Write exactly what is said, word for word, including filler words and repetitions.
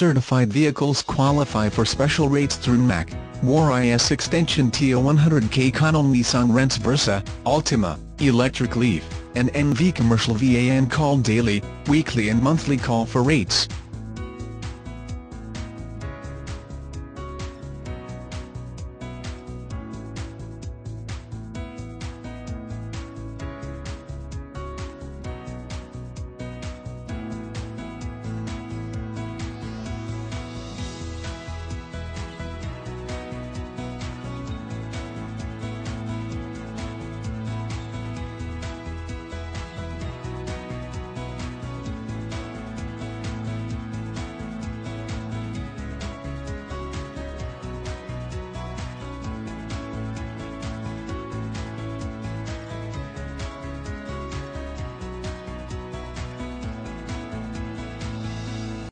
certified vehicles qualify for special rates through N M A C, W A R R is extension T O one hundred K. Connell Nissan rents Versa, ALTIMA, ELECTRICLEAF, and N V commercial V A N call daily, weekly and monthly call for rates.